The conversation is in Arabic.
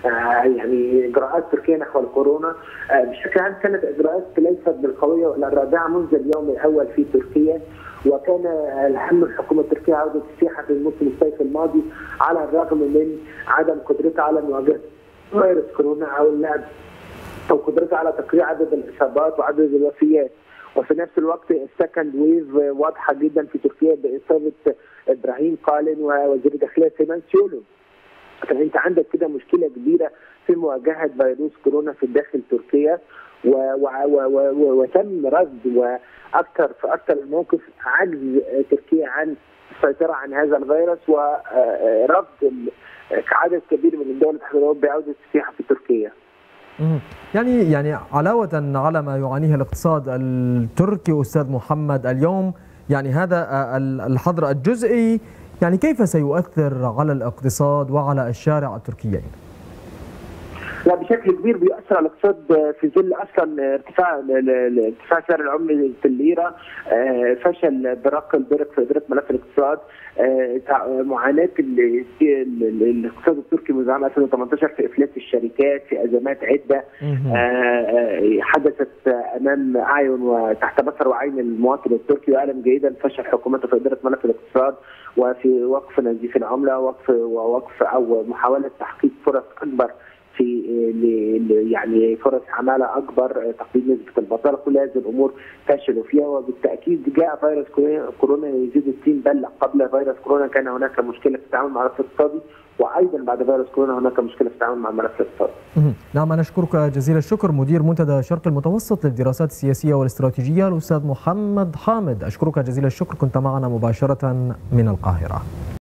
يعني اجراءات تركيا نحو الكورونا. بشكل عام كانت اجراءات ليست بالقويه ولا الرادعه منذ اليوم الاول في تركيا، وكان الهم الحكومه التركيه عوده السياحه في الموسم الصيفي الماضي على الرغم من عدم قدرتها على مواجهه فيروس كورونا او قدرتها على تقليل عدد الاصابات وعدد الوفيات. وفي نفس الوقت السكند ويف واضحه جدا في تركيا باصابه ابراهيم قالن ووزير الداخليه سيمان سولو. فانت عندك كده مشكله كبيره في مواجهه فيروس كورونا في داخل تركيا، وتم رصد في اكثر الموقف عجز تركيا عن السيطره عن هذا الفيروس ورفض عدد كبير من الدول الاتحاد الاوروبي عوده السياحه في تركيا. يعني علاوة على ما يعانيه الاقتصاد التركي أستاذ محمد اليوم، يعني هذا الحظر الجزئي يعني كيف سيؤثر على الاقتصاد وعلى الشارع التركي؟ لا، بشكل كبير بيأثر على الاقتصاد في ظل اصلا ارتفاع سعر العمله في الليره، فشل برق في اداره ملف الاقتصاد، معاناه الاقتصاد التركي منذ عام 2018 في افلاس الشركات، في ازمات عده حدثت امام اعين وتحت بصر وعين المواطن التركي، ويعلم جيدا فشل حكومته في اداره ملف الاقتصاد وفي وقف نزيف العمله ووقف او محاوله تحقيق فرص اكبر في يعني فرص عماله اكبر، تقليل نسبه البطاله. كل هذه الامور فشلوا فيها، وبالتاكيد جاء فيروس كورونا يزيد الطين بله. قبل فيروس كورونا كان هناك مشكله في التعامل مع الملف الاقتصادي، وايضا بعد فيروس كورونا هناك مشكله في التعامل مع الملف الاقتصادي. نعم، انا اشكرك جزيل الشكر مدير منتدى الشرق المتوسط للدراسات السياسيه والاستراتيجيه الاستاذ محمد حامد. اشكرك جزيل الشكر، كنت معنا مباشره من القاهره.